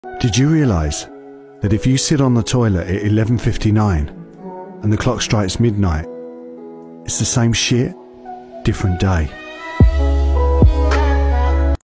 Did you realise that if you sit on the toilet at 11:59 and the clock strikes midnight, it's the same shit, different day?